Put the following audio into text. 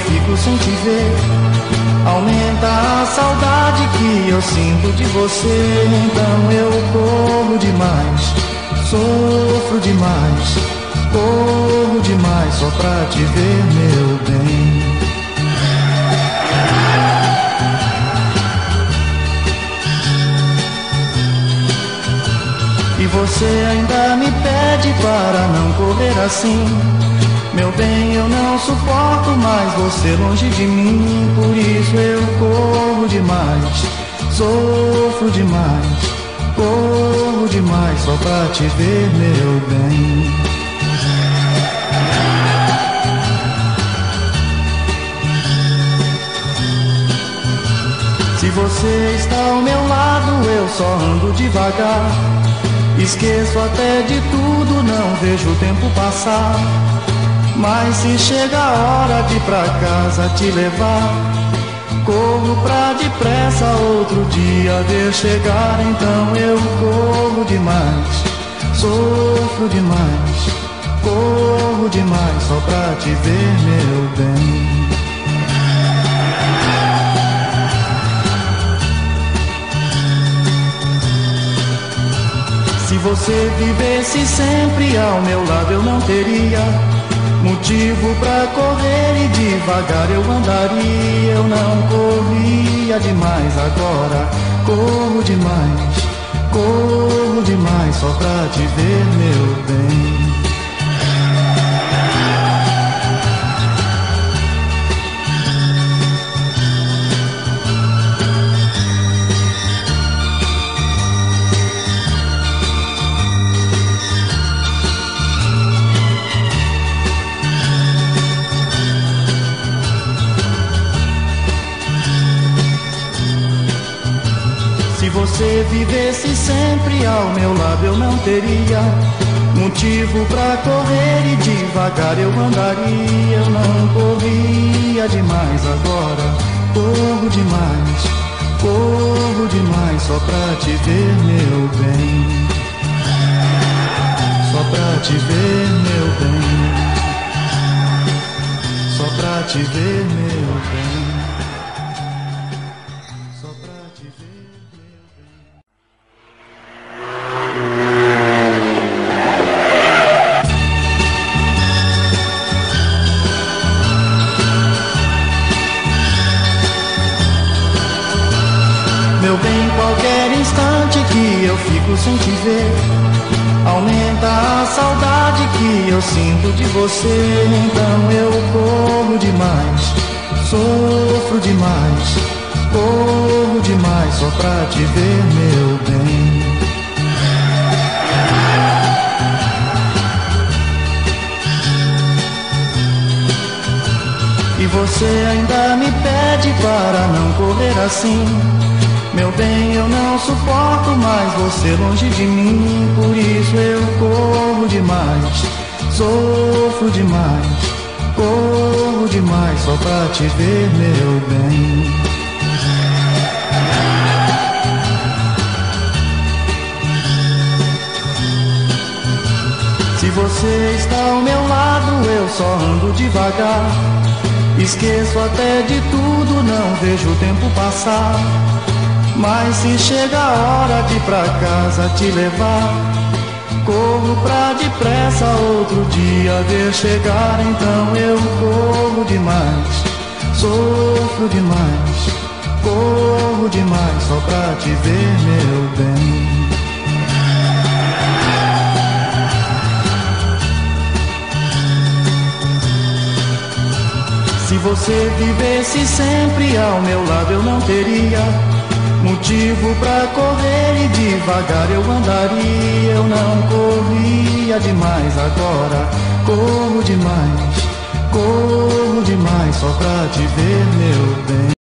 fico sem te ver. Aumenta a saudade que eu sinto de você. Então eu corro demais, sofro demais, corro demais só pra te ver, meu bem. E você ainda me pede para não correr assim. Meu bem, eu não suporto mais você longe de mim. Por isso eu corro demais, sofro demais, corro demais só pra te ver, meu bem. Se você está ao meu lado, eu só ando devagar. Esqueço até de tudo, não vejo o tempo passar. Mas se chega a hora de ir pra casa te levar, corro pra depressa outro dia ver chegar. Então eu corro demais, sofro demais, corro demais só pra te ver, meu bem. Se você vivesse sempre ao meu lado eu não teria motivo pra correr e devagar eu andaria. Eu não corria demais, agora corro demais só pra te ver, meu bem. Se você vivesse sempre ao meu lado eu não teria motivo pra correr e devagar eu andaria. Eu não corria demais, agora corro demais só pra te ver, meu bem. Só pra te ver, meu bem. Só pra te ver, meu bem. Só pra te ver. Meu bem, qualquer instante que eu fico sem te ver, aumenta a saudade que eu sinto de você. Então eu corro demais, sofro demais, corro demais só pra te ver, meu bem. E você ainda me pede para não correr assim. Meu bem, eu não suporto mais você longe de mim. Por isso eu corro demais, sofro demais, corro demais só pra te ver, meu bem. Se você está ao meu lado, eu só ando devagar. Esqueço até de tudo, não vejo o tempo passar. Mas se chega a hora de ir pra casa te levar, corro pra depressa outro dia ver chegar. Então eu corro demais, sofro demais, corro demais só pra te ver, meu bem. Se você vivesse sempre ao meu lado eu não teria motivo pra correr e devagar eu andaria. Eu não corria demais, agora corro demais só pra te ver, meu bem.